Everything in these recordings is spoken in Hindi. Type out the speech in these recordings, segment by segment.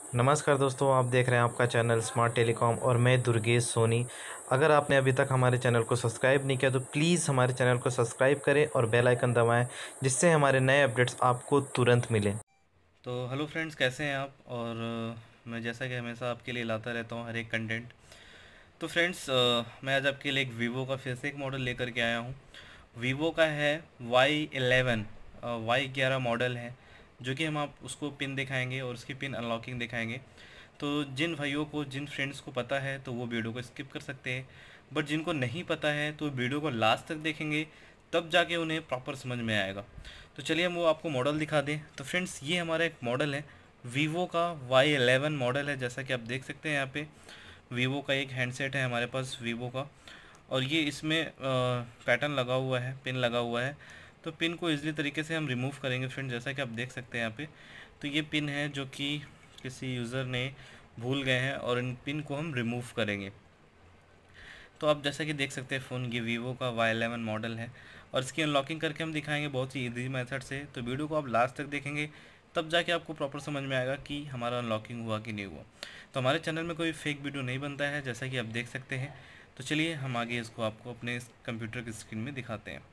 नमस्कार दोस्तों, आप देख रहे हैं आपका चैनल स्मार्ट टेलीकॉम और मैं दुर्गेश सोनी। अगर आपने अभी तक हमारे चैनल को सब्सक्राइब नहीं किया तो प्लीज़ हमारे चैनल को सब्सक्राइब करें और बेल आइकन दबाएं, जिससे हमारे नए अपडेट्स आपको तुरंत मिलें। तो हेलो फ्रेंड्स, कैसे हैं आप। और मैं जैसा कि हमेशा आपके लिए लाता रहता हूं हर एक कंटेंट। तो फ्रेंड्स, मैं आज आपके लिए एक वीवो का फिर से एक मॉडल लेकर के आया हूं। वीवो का है Y11, Y11 मॉडल है, जो कि हम आप उसको पिन दिखाएंगे और उसकी पिन अनलॉकिंग दिखाएंगे। तो जिन भाइयों को, जिन फ्रेंड्स को पता है तो वो वीडियो को स्किप कर सकते हैं, बट जिनको नहीं पता है तो वीडियो को लास्ट तक देखेंगे, तब जाके उन्हें प्रॉपर समझ में आएगा। तो चलिए हम वो आपको मॉडल दिखा दें। तो फ्रेंड्स, ये हमारा एक मॉडल है, वीवो का Y11 मॉडल है। जैसा कि आप देख सकते हैं यहाँ पे वीवो का एक हैंडसेट है हमारे पास वीवो का, और ये इसमें पैटर्न लगा हुआ है, पिन लगा हुआ है। तो पिन को इजीली तरीके से हम रिमूव करेंगे फ्रेंड, जैसा कि आप देख सकते हैं यहाँ पे। तो ये पिन है जो कि किसी यूज़र ने भूल गए हैं, और इन पिन को हम रिमूव करेंगे। तो आप जैसा कि देख सकते हैं फ़ोन ये वीवो का Y11 मॉडल है, और इसकी अनलॉकिंग करके हम दिखाएंगे बहुत ही ईजी मेथड से। तो वीडियो को आप लास्ट तक देखेंगे, तब जाके आपको प्रॉपर समझ में आएगा कि हमारा अनलॉकिंग हुआ कि नहीं हुआ। तो हमारे चैनल में कोई फेक वीडियो नहीं बनता है, जैसा कि आप देख सकते हैं। तो चलिए हम आगे इसको आपको अपने इस कंप्यूटर की स्क्रीन में दिखाते हैं।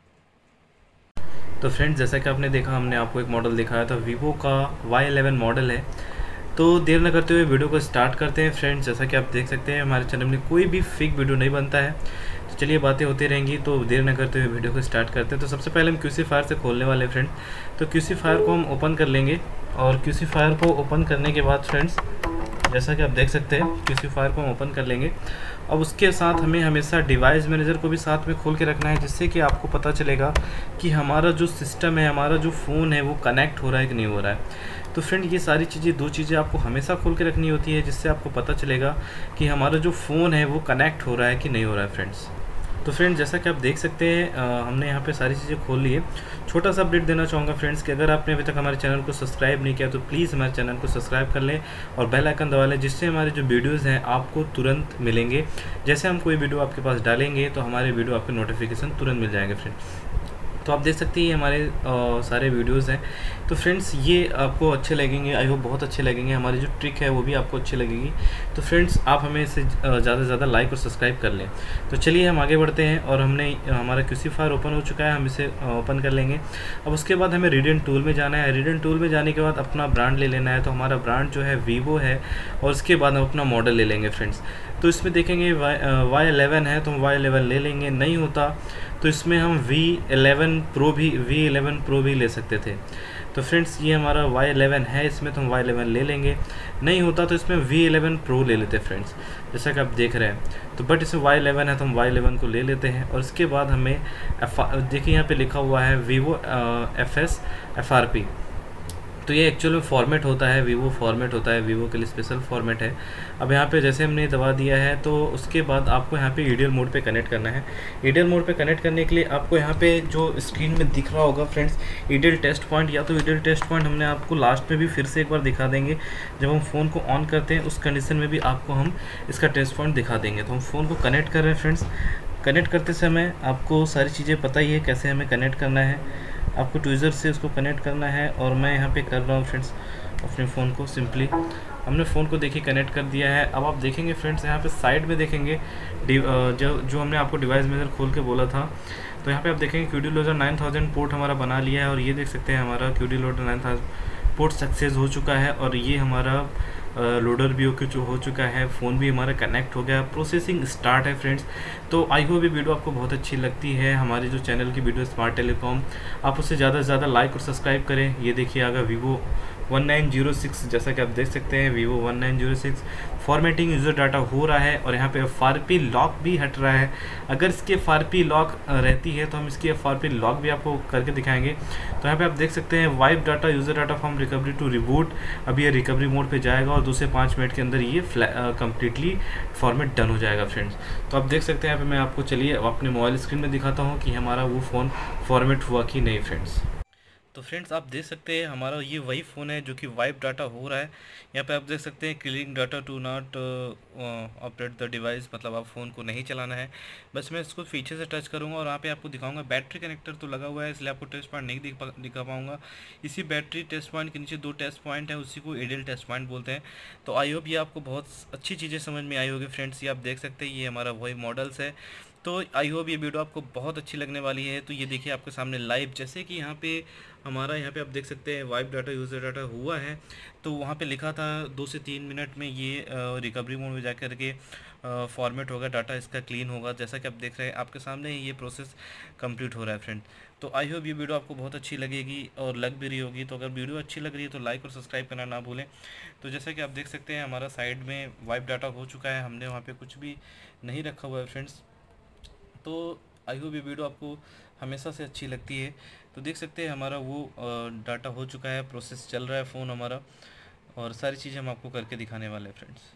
तो फ्रेंड्स, जैसा कि आपने देखा, हमने आपको एक मॉडल दिखाया था, वीवो का Y11 मॉडल है। तो देर न करते हुए वीडियो को स्टार्ट करते हैं फ्रेंड्स। जैसा कि आप देख सकते हैं हमारे चैनल में कोई भी फेक वीडियो नहीं बनता है। तो चलिए बातें होती रहेंगी, तो देर न करते हुए वीडियो को स्टार्ट करते हैं। तो सबसे पहले हम QC फायर से खोलने वाले हैं फ्रेंड। तो QC फायर को हम ओपन कर लेंगे, और QC फायर को ओपन करने के बाद फ्रेंड्स, जैसा कि आप देख सकते हैं QC फायर को हम ओपन कर लेंगे। अब उसके साथ हमें हमेशा डिवाइस मैनेजर को भी साथ में खोल के रखना है, जिससे कि आपको पता चलेगा कि हमारा जो सिस्टम है, हमारा जो फ़ोन है, वो कनेक्ट हो रहा है कि नहीं हो रहा है। तो फ्रेंड, ये सारी चीज़ें, दो चीज़ें आपको हमेशा खोल के रखनी होती है, जिससे आपको पता चलेगा कि हमारा जो फ़ोन है वो कनेक्ट हो रहा है कि नहीं हो रहा है फ्रेंड्स। तो फ्रेंड, जैसा कि आप देख सकते हैं हमने यहाँ पे सारी चीज़ें खोल ली है। छोटा सा अपडेट देना चाहूँगा फ्रेंड्स कि अगर आपने अभी तक हमारे चैनल को सब्सक्राइब नहीं किया तो प्लीज़ हमारे चैनल को सब्सक्राइब कर लें और बेल आइकन दबा लें, जिससे हमारे जो वीडियोज़ हैं आपको तुरंत मिलेंगे। जैसे हम कोई वीडियो आपके पास डालेंगे तो हमारे वीडियो आपके नोटिफिकेशन तुरंत मिल जाएंगे फ्रेंड। तो आप देख सकते हैं ये हमारे सारे वीडियोज़ हैं। तो फ्रेंड्स, ये आपको अच्छे लगेंगे, आई होप बहुत अच्छे लगेंगे। हमारी जो ट्रिक है वो भी आपको अच्छी लगेगी। तो फ्रेंड्स, आप हमें इसे ज़्यादा से ज़्यादा लाइक और सब्सक्राइब कर लें। तो चलिए हम आगे बढ़ते हैं, और हमने हमारा QC फायर ओपन हो चुका है, हम इसे ओपन कर लेंगे। अब उसके बाद हमें रीडन टूल में जाना है। रीडन टूल में जाने के बाद अपना ब्रांड ले लेना है। तो हमारा ब्रांड जो है वीवो है, और उसके बाद हम अपना मॉडल ले लेंगे फ्रेंड्स। तो इसमें देखेंगे Y11 है तो हम Y11 ले लेंगे। नहीं होता तो इसमें हम V11 Pro भी ले सकते थे। तो फ्रेंड्स, ये हमारा Y11 है इसमें, तो हम Y11 ले लेंगे। नहीं होता तो इसमें V11 Pro ले लेते हैं फ्रेंड्स, जैसा कि आप देख रहे हैं। तो बट इसमें Y11 है तो हम Y11 को ले लेते हैं। और इसके बाद हमें देखिए यहाँ पे लिखा हुआ है Vivo FS FRP। तो ये एक्चुअल में फॉर्मेट होता है, वीवो फॉर्मेट होता है, वीवो के लिए स्पेशल फॉर्मेट है। अब यहाँ पे जैसे हमने दबा दिया है, तो उसके बाद आपको यहाँ पे ईडीएल मोड पे कनेक्ट करना है। ईडीएल मोड पे कनेक्ट करने के लिए आपको यहाँ पे जो स्क्रीन में दिख रहा होगा फ्रेंड्स, ईडीएल टेस्ट पॉइंट, या तो ईडीएल टेस्ट पॉइंट हमने आपको लास्ट में भी फिर से एक बार दिखा देंगे। जब हम फ़ोन को ऑन करते हैं उस कंडीशन में भी आपको हम इसका टेस्ट पॉइंट दिखा देंगे। तो हम फ़ोन को कनेक्ट कर रहे हैं फ्रेंड्स। कनेक्ट करते समय आपको सारी चीज़ें पता ही है कैसे हमें कनेक्ट करना है। आपको ट्विज़र से उसको कनेक्ट करना है, और मैं यहाँ पे कर रहा हूँ फ्रेंड्स अपने फ़ोन को। सिंपली हमने फ़ोन को देखिए कनेक्ट कर दिया है। अब आप देखेंगे फ्रेंड्स, यहाँ पे साइड में देखेंगे जो हमने आपको डिवाइस मैनेजर खोल के बोला था, तो यहाँ पे आप देखेंगे QD लोडर 9000 पोर्ट हमारा बना लिया है। और ये देख सकते हैं हमारा QD लोडर 9000 पोर्ट सक्सेस हो चुका है, और ये हमारा लोडर भी हो चुका है। फ़ोन भी हमारा कनेक्ट हो गया, प्रोसेसिंग स्टार्ट है फ्रेंड्स। तो आई होप ये वीडियो आपको बहुत अच्छी लगती है। हमारी जो चैनल की वीडियो स्मार्ट टेलीकॉम, आप उसे ज़्यादा से ज़्यादा लाइक और सब्सक्राइब करें। ये देखिए आगे Vivo 1906, जैसा कि आप देख सकते हैं Vivo 1906 फॉर्मेटिंग यूज़र डाटा हो रहा है, और यहाँ पे FRP लॉक भी हट रहा है। अगर इसके FRP लॉक रहती है तो हम इसकी FRP लॉक भी आपको करके दिखाएंगे। तो यहाँ पे आप देख सकते हैं wipe data user data from recovery to reboot. अभी ये रिकवरी मोड पे जाएगा, और 2 से 5 मिनट के अंदर ये कम्प्लीटली फॉर्मेट डन हो जाएगा फ्रेंड्स। तो आप देख सकते हैं यहाँ पे मैं आपको, चलिए अपने मोबाइल स्क्रीन में दिखाता हूँ कि हमारा वो फ़ोन फॉर्मेट हुआ कि नहीं फ्रेंड्स। तो फ्रेंड्स आप देख सकते हैं हमारा ये वही फ़ोन है जो कि वाइप डाटा हो रहा है। यहाँ पे आप देख सकते हैं clearing data to not operate the device, मतलब आप फ़ोन को नहीं चलाना है। बस मैं इसको पीछे से टच करूँगा और यहाँ पे आपको दिखाऊंगा। बैटरी कनेक्टर तो लगा हुआ है, इसलिए आपको टेस्ट पॉइंट नहीं दिखा पाऊँगा। इसी बैटरी टेस्ट पॉइंट के नीचे 2 टेस्ट पॉइंट है, उसी को एडिल टेस्ट पॉइंट बोलते हैं। तो आई होप ये आपको बहुत अच्छी चीज़ें समझ में आई होगी फ्रेंड्स। ये आप देख सकते हैं ये हमारा वही मॉडल्स है। तो आई होप ये वीडियो आपको बहुत अच्छी लगने वाली है। तो ये देखिए आपके सामने लाइव, जैसे कि यहाँ पे हमारा यहाँ पे आप देख सकते हैं वाइप डाटा यूज़र डाटा हुआ है। तो वहाँ पे लिखा था 2 से 3 मिनट में ये रिकवरी मोड में जा कर के फॉर्मेट होगा, डाटा इसका क्लीन होगा। जैसा कि आप देख रहे हैं आपके सामने ही ये प्रोसेस कंप्लीट हो रहा है फ्रेंड। तो आई होप ये वीडियो आपको बहुत अच्छी लगेगी और लग भी रही होगी। तो अगर वीडियो अच्छी लग रही है तो लाइक और सब्सक्राइब करना ना भूलें। तो जैसा कि आप देख सकते हैं हमारा साइड में वाइप डाटा हो चुका है, हमने वहाँ पे कुछ भी नहीं रखा हुआ है फ्रेंड्स। तो आई होप ये वीडियो आपको हमेशा से अच्छी लगती है। तो देख सकते हैं हमारा वो डाटा हो चुका है, प्रोसेस चल रहा है फ़ोन हमारा, और सारी चीज़ें हम आपको करके दिखाने वाले हैं फ्रेंड्स।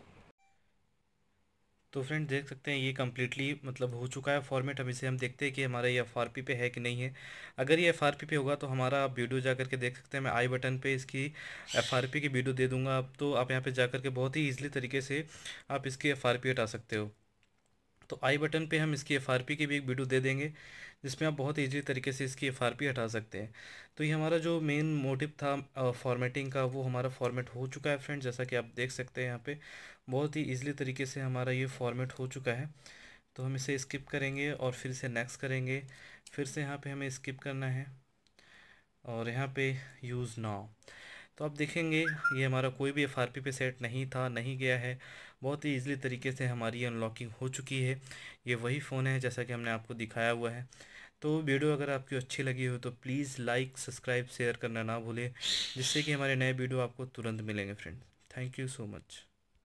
तो फ्रेंड देख सकते हैं ये कम्प्लीटली मतलब हो चुका है फॉर्मेट। अब इसे हम देखते हैं कि हमारा ये एफआरपी पे है कि नहीं है। अगर ये एफआरपी पे होगा तो हमारा आप वीडियो जा करके देख सकते हैं। मैं आई बटन पे इसकी एफआरपी की वीडियो दे दूंगा। अब तो आप यहाँ पे जा करके बहुत ही ईजिली तरीके से आप इसकी एफआरपी हटा सकते हो। तो आई बटन पे हम इसकी एफआरपी की भी एक वीडियो दे देंगे, जिसमें आप बहुत ईजी तरीके से इसकी एफआरपी हटा सकते हैं। तो ये हमारा जो मेन मोटिव था फॉर्मेटिंग का, वो हमारा फॉर्मेट हो चुका है फ्रेंड। जैसा कि आप देख सकते हैं यहाँ पे बहुत ही ईजिली तरीके से हमारा ये फॉर्मेट हो चुका है। तो हम इसे स्किप करेंगे और फिर से नेक्स्ट करेंगे। फिर से यहाँ पे हमें स्किप करना है और यहाँ पे यूज़ नाउ। तो आप देखेंगे ये हमारा कोई भी एफआरपी पे सेट नहीं था, नहीं गया है। बहुत ही ईजिली तरीके से हमारी अनलॉकिंग हो चुकी है। ये वही फ़ोन है जैसा कि हमने आपको दिखाया हुआ है। तो वीडियो अगर आपकी अच्छी लगी हो तो प्लीज़ लाइक सब्सक्राइब शेयर करना ना भूलें, जिससे कि हमारे नए वीडियो आपको तुरंत मिलेंगे friends. Thank you so much.